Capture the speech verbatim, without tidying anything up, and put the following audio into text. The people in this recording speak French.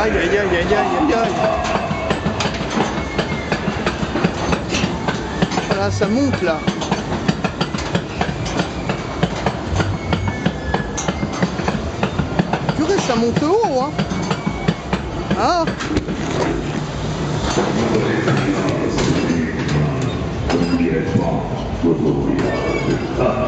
Aïe, aïe, aïe, aïe, aïe, aïe, aïe. Voilà, ça monte là. Purée, ça monte haut, hein. Ah. Ne t'inquiète pas, je peux regarder.